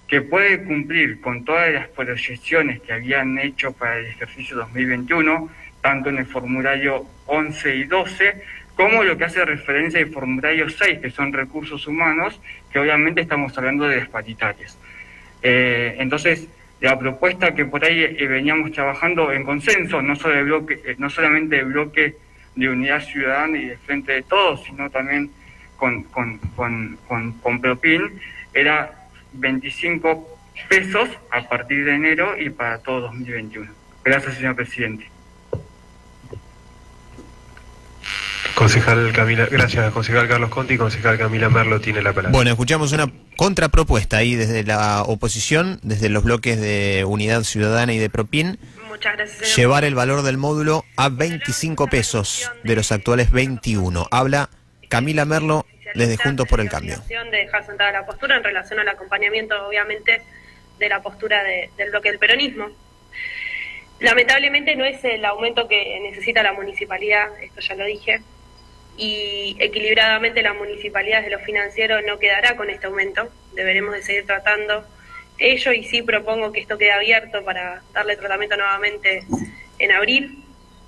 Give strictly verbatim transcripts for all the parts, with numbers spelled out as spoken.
que puede cumplir con todas las proyecciones que habían hecho para el ejercicio dos mil veintiuno, tanto en el formulario once y doce, como lo que hace referencia al formulario seis, que son recursos humanos, que obviamente estamos hablando de las paritarias. Eh, entonces, la propuesta que por ahí eh, veníamos trabajando en consenso, no, solo el bloque, eh, no solamente el bloque de Unidad Ciudadana y de Frente de Todos, sino también con, con, con, con, con Propin, era veinticinco pesos a partir de enero y para todo dos mil veintiuno. Gracias, señor presidente. Concejal Camila, gracias, concejal Carlos Conti. Concejal Camila Merlo tiene la palabra. Bueno, escuchamos una contrapropuesta ahí desde la oposición, desde los bloques de Unidad Ciudadana y de Propin. Muchas gracias, señor. Llevar el valor del módulo a veinticinco pesos de los actuales veintiuno. Habla Camila Merlo desde Juntos por el Cambio. De dejar sentada la postura en relación al acompañamiento, obviamente, de la postura de, del bloque del peronismo. Lamentablemente no es el aumento que necesita la municipalidad, esto ya lo dije, y equilibradamente la municipalidad de lo financiero no quedará con este aumento. Deberemos de seguir tratando ello y sí propongo que esto quede abierto para darle tratamiento nuevamente en abril.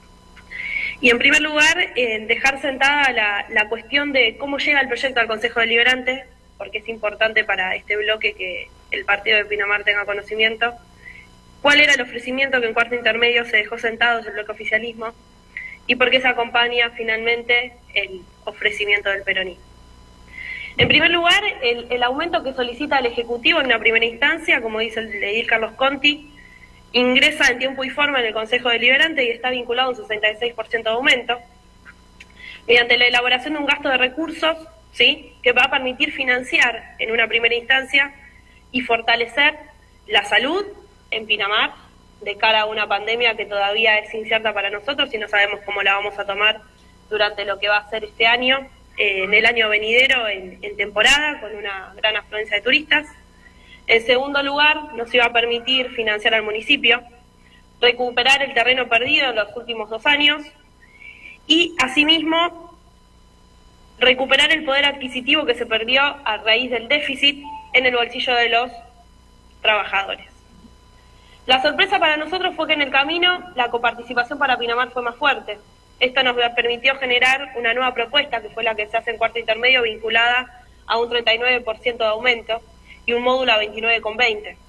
Y en primer lugar, eh, dejar sentada la, la cuestión de cómo llega el proyecto al Consejo Deliberante, porque es importante para este bloque que el partido de Pinamar tenga conocimiento. ¿Cuál era el ofrecimiento que en cuarto intermedio se dejó sentado desde el bloque oficialismo? ¿Y por qué se acompaña finalmente el ofrecimiento del peronismo? En primer lugar, el, el aumento que solicita el Ejecutivo en una primera instancia, como dice el edil Carlos Conti, ingresa en tiempo y forma en el Consejo Deliberante y está vinculado a un sesenta y seis por ciento de aumento, mediante la elaboración de un gasto de recursos, ¿sí?, que va a permitir financiar en una primera instancia y fortalecer la salud en Pinamar de cara a una pandemia que todavía es incierta para nosotros y no sabemos cómo la vamos a tomar durante lo que va a ser este año, eh, en el año venidero en, en temporada, con una gran afluencia de turistas. En segundo lugar, nos iba a permitir financiar al municipio, recuperar el terreno perdido en los últimos dos años y, asimismo, recuperar el poder adquisitivo que se perdió a raíz del déficit en el bolsillo de los trabajadores. La sorpresa para nosotros fue que en el camino la coparticipación para Pinamar fue más fuerte. Esto nos permitió generar una nueva propuesta, que fue la que se hace en cuarto intermedio, vinculada a un treinta y nueve por ciento de aumento y un módulo a veintinueve coma veinte.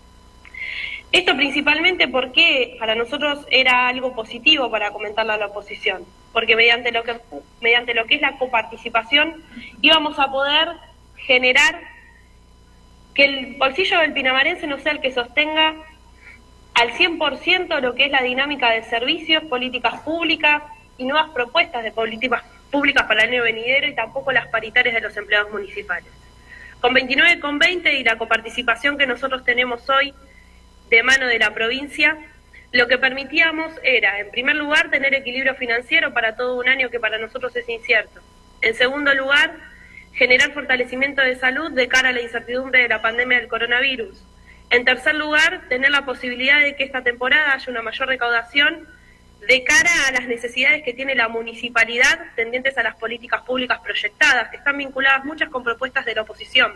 Esto principalmente porque para nosotros era algo positivo para comentarle a la oposición, porque mediante lo que, mediante lo que es la coparticipación íbamos a poder generar que el bolsillo del pinamarense no sea el que sostenga al cien por ciento lo que es la dinámica de servicios, políticas públicas y nuevas propuestas de políticas públicas para el año venidero y tampoco las paritarias de los empleados municipales. Con veintinueve coma veinte y la coparticipación que nosotros tenemos hoy de mano de la provincia, lo que permitíamos era, en primer lugar, tener equilibrio financiero para todo un año que para nosotros es incierto. En segundo lugar, generar fortalecimiento de salud de cara a la incertidumbre de la pandemia del coronavirus. En tercer lugar, tener la posibilidad de que esta temporada haya una mayor recaudación de cara a las necesidades que tiene la municipalidad tendientes a las políticas públicas proyectadas, que están vinculadas muchas con propuestas de la oposición.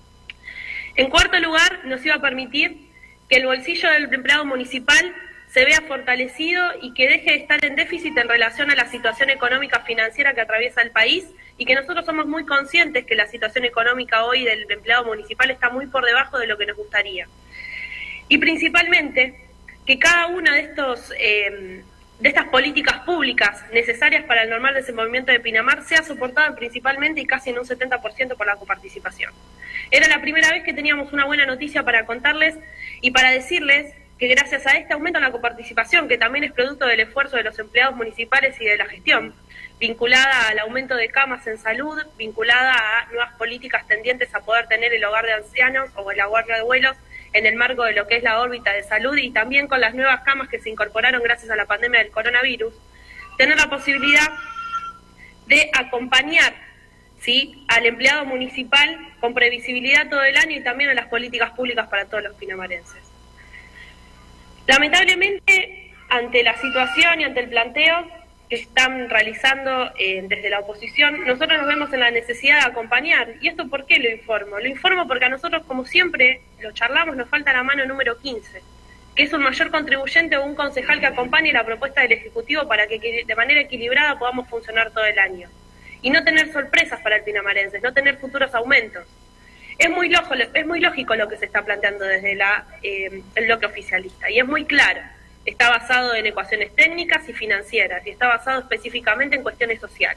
En cuarto lugar, nos iba a permitir que el bolsillo del empleado municipal se vea fortalecido y que deje de estar en déficit en relación a la situación económica financiera que atraviesa el país y que nosotros somos muy conscientes que la situación económica hoy del empleado municipal está muy por debajo de lo que nos gustaría. Y principalmente que cada una de estos eh, de estas políticas públicas necesarias para el normal desenvolvimiento de Pinamar sea soportada principalmente y casi en un setenta por ciento por la coparticipación. Era la primera vez que teníamos una buena noticia para contarles y para decirles que gracias a este aumento en la coparticipación, que también es producto del esfuerzo de los empleados municipales y de la gestión, vinculada al aumento de camas en salud, vinculada a nuevas políticas tendientes a poder tener el hogar de ancianos o el hogar de abuelos en el marco de lo que es la órbita de salud y también con las nuevas camas que se incorporaron gracias a la pandemia del coronavirus, tener la posibilidad de acompañar, ¿sí?, al empleado municipal con previsibilidad todo el año y también a las políticas públicas para todos los pinamarenses. Lamentablemente, ante la situación y ante el planteo, que están realizando eh, desde la oposición, nosotros nos vemos en la necesidad de acompañar. ¿Y esto por qué lo informo? Lo informo porque a nosotros, como siempre lo charlamos, nos falta la mano número quince, que es un mayor contribuyente o un concejal que acompañe la propuesta del Ejecutivo para que de manera equilibrada podamos funcionar todo el año. Y no tener sorpresas para el pinamarense, no tener futuros aumentos. Es muy, lojo, es muy lógico lo que se está planteando desde la, eh, el bloque oficialista, y es muy claro. Está basado en ecuaciones técnicas y financieras, y está basado específicamente en cuestiones sociales.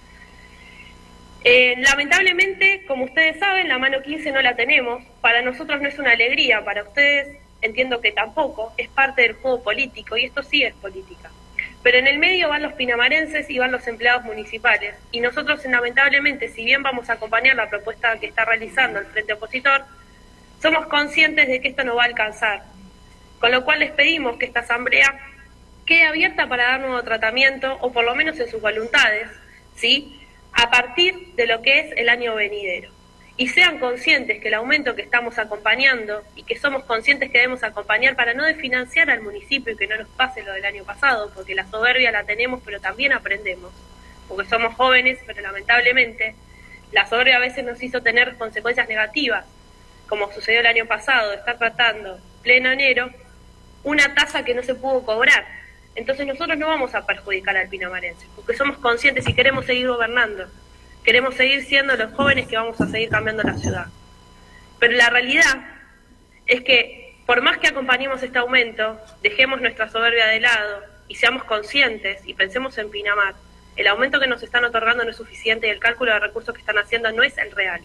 Eh, lamentablemente, como ustedes saben, la mano quince no la tenemos. Para nosotros no es una alegría, para ustedes entiendo que tampoco, es parte del juego político, y esto sí es política. Pero en el medio van los pinamarenses y van los empleados municipales, y nosotros lamentablemente, si bien vamos a acompañar la propuesta que está realizando el Frente Opositor, somos conscientes de que esto no va a alcanzar. Con lo cual les pedimos que esta asamblea quede abierta para dar nuevo tratamiento, o por lo menos en sus voluntades, ¿sí?, a partir de lo que es el año venidero. Y sean conscientes que el aumento que estamos acompañando, y que somos conscientes que debemos acompañar para no desfinanciar al municipio y que no nos pase lo del año pasado, porque la soberbia la tenemos, pero también aprendemos, porque somos jóvenes, pero lamentablemente la soberbia a veces nos hizo tener consecuencias negativas, como sucedió el año pasado, de estar tratando pleno enero una tasa que no se pudo cobrar. Entonces nosotros no vamos a perjudicar al pinamarense, porque somos conscientes y queremos seguir gobernando, queremos seguir siendo los jóvenes que vamos a seguir cambiando la ciudad. Pero la realidad es que por más que acompañemos este aumento, dejemos nuestra soberbia de lado y seamos conscientes y pensemos en Pinamar, el aumento que nos están otorgando no es suficiente y el cálculo de recursos que están haciendo no es el real.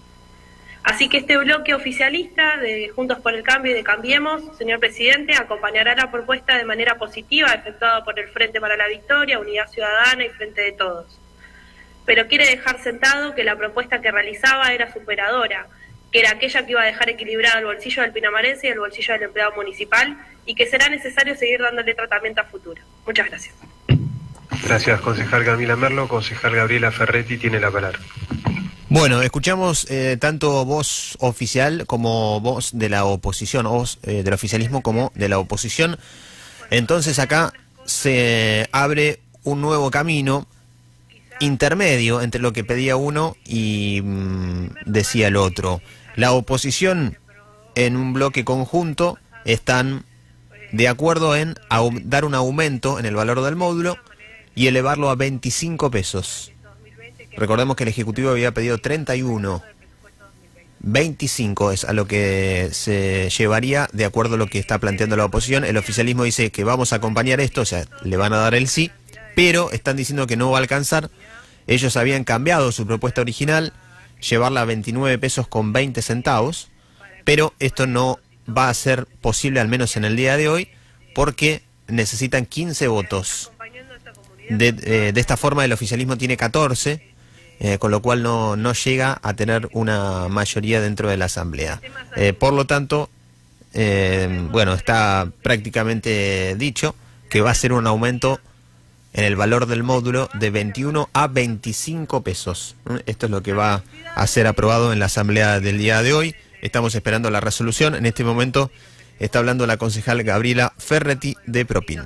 Así que este bloque oficialista de Juntos por el Cambio y de Cambiemos, señor presidente, acompañará la propuesta de manera positiva efectuada por el Frente para la Victoria, Unidad Ciudadana y Frente de Todos. Pero quiere dejar sentado que la propuesta que realizaba era superadora, que era aquella que iba a dejar equilibrado el bolsillo del pinamarense y el bolsillo del empleado municipal, y que será necesario seguir dándole tratamiento a futuro. Muchas gracias. Gracias, concejal Camila Merlo. Concejal Gabriela Ferretti tiene la palabra. Bueno, escuchamos eh, tanto voz oficial como voz de la oposición, voz eh, del oficialismo como de la oposición. Entonces acá se abre un nuevo camino intermedio entre lo que pedía uno y mmm, decía el otro. La oposición en un bloque conjunto están de acuerdo en dar un aumento en el valor del módulo y elevarlo a veinticinco pesos. Recordemos que el Ejecutivo había pedido treinta y uno, veinticinco es a lo que se llevaría de acuerdo a lo que está planteando la oposición. El oficialismo dice que vamos a acompañar esto, o sea, le van a dar el sí, pero están diciendo que no va a alcanzar. Ellos habían cambiado su propuesta original, llevarla a veintinueve pesos con veinte centavos, pero esto no va a ser posible, al menos en el día de hoy, porque necesitan quince votos. De, eh, de esta forma el oficialismo tiene catorce, eh, con lo cual no, no llega a tener una mayoría dentro de la Asamblea. Eh, por lo tanto, eh, bueno, está prácticamente dicho que va a ser un aumento en el valor del módulo de veintiuno a veinticinco pesos. Esto es lo que va a ser aprobado en la Asamblea del día de hoy. Estamos esperando la resolución. En este momento está hablando la concejal Gabriela Ferretti de Propin.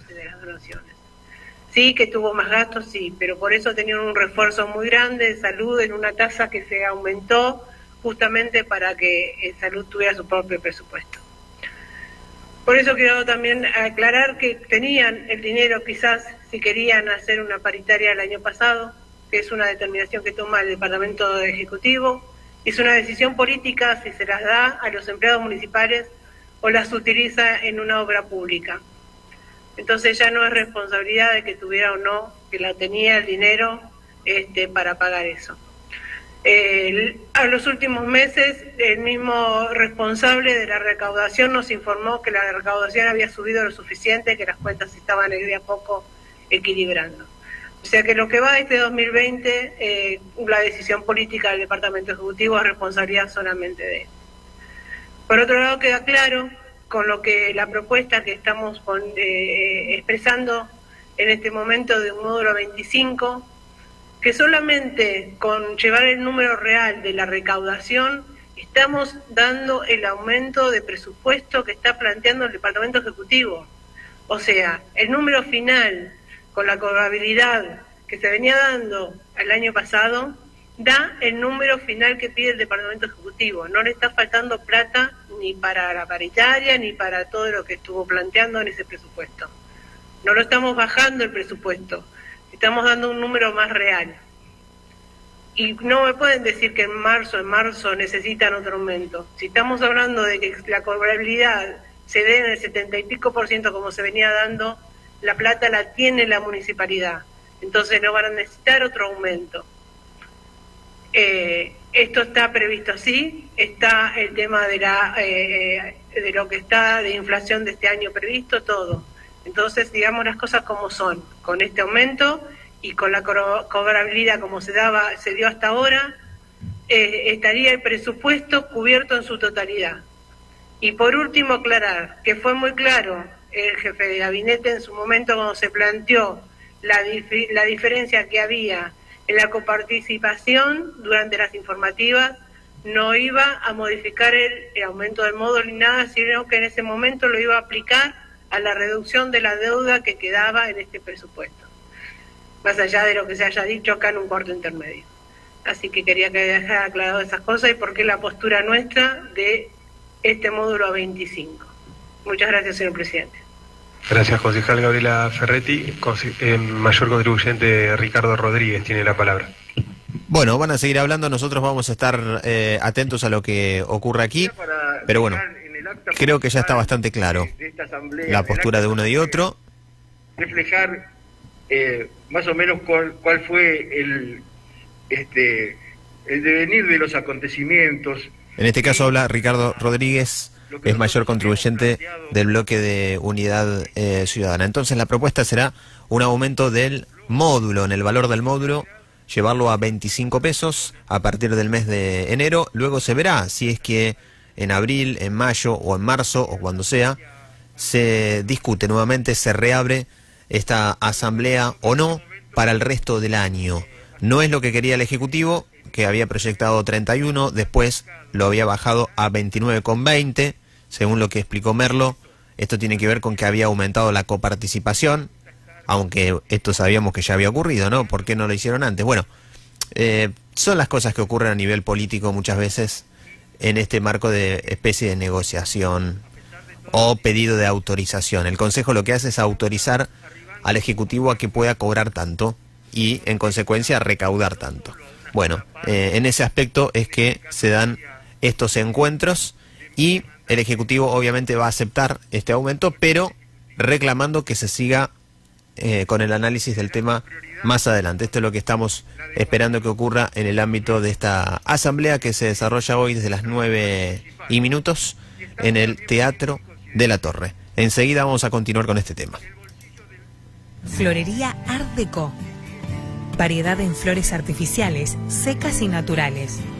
Sí, que tuvo más gastos, sí, pero por eso tenían un refuerzo muy grande de salud en una tasa que se aumentó justamente para que salud tuviera su propio presupuesto. Por eso quiero también aclarar que tenían el dinero quizás si querían hacer una paritaria el año pasado, que es una determinación que toma el Departamento Ejecutivo, es una decisión política si se las da a los empleados municipales o las utiliza en una obra pública. Entonces ya no es responsabilidad de que tuviera o no, que la tenía el dinero este, para pagar eso. Eh, a los últimos meses, el mismo responsable de la recaudación nos informó que la recaudación había subido lo suficiente, que las cuentas se estaban de a poco equilibrando. O sea que lo que va de este dos mil veinte, eh, la decisión política del Departamento Ejecutivo es responsabilidad solamente de él. Por otro lado, queda claro con lo que la propuesta que estamos con, eh, expresando en este momento de un módulo veinticinco, que solamente con llevar el número real de la recaudación estamos dando el aumento de presupuesto que está planteando el Departamento Ejecutivo. O sea, el número final con la cobrabilidad que se venía dando el año pasado, da el número final que pide el Departamento Ejecutivo. No le está faltando plata ni para la paritaria ni para todo lo que estuvo planteando en ese presupuesto. No lo estamos bajando el presupuesto, estamos dando un número más real. Y no me pueden decir que en marzo, en marzo necesitan otro aumento. Si estamos hablando de que la cobrabilidad se dé en el setenta y pico por ciento como se venía dando, la plata la tiene la municipalidad. Entonces no van a necesitar otro aumento. Eh, esto está previsto así, está el tema de la eh, de lo que está de inflación de este año previsto, todo. Entonces, digamos las cosas como son, con este aumento y con la co cobrabilidad como se daba, se dio hasta ahora, eh, estaría el presupuesto cubierto en su totalidad. Y por último, aclarar que fue muy claro el jefe de gabinete en su momento cuando se planteó la, dif la diferencia que había en la coparticipación durante las informativas, no iba a modificar el, el aumento del módulo ni nada, sino que en ese momento lo iba a aplicar a la reducción de la deuda que quedaba en este presupuesto, más allá de lo que se haya dicho acá en un cuarto intermedio. Así que quería que dejara aclarado esas cosas y por qué la postura nuestra de este módulo a veinticinco. Muchas gracias, señor presidente. Gracias, concejal Gabriela Ferretti. El mayor contribuyente Ricardo Rodríguez tiene la palabra. Bueno, van a seguir hablando, nosotros vamos a estar eh, atentos a lo que ocurre aquí, pero bueno, creo que ya está bastante claro la postura de uno y otro. Reflejar eh, más o menos cuál, cuál fue el, este, el devenir de los acontecimientos. En este caso habla Ricardo Rodríguez, es mayor contribuyente del bloque de Unidad eh, Ciudadana. Entonces la propuesta será un aumento del módulo, en el valor del módulo, llevarlo a veinticinco pesos a partir del mes de enero. Luego se verá si es que en abril, en mayo o en marzo o cuando sea, se discute nuevamente, se reabre esta asamblea o no para el resto del año. No es lo que quería el Ejecutivo, que había proyectado treinta y uno, después lo había bajado a veintinueve con veinte, según lo que explicó Merlo. Esto tiene que ver con que había aumentado la coparticipación, aunque esto sabíamos que ya había ocurrido, ¿no? ¿Por qué no lo hicieron antes? Bueno, eh, son las cosas que ocurren a nivel político muchas veces en este marco de especie de negociación o pedido de autorización. El Consejo lo que hace es autorizar al Ejecutivo a que pueda cobrar tanto y, en consecuencia, recaudar tanto. Bueno, eh, en ese aspecto es que se dan estos encuentros y el Ejecutivo obviamente va a aceptar este aumento, pero reclamando que se siga eh, con el análisis del tema más adelante. Esto es lo que estamos esperando que ocurra en el ámbito de esta asamblea que se desarrolla hoy desde las nueve y minutos en el Teatro de la Torre. Enseguida vamos a continuar con este tema. Florería Art Deco. Variedad en flores artificiales, secas y naturales.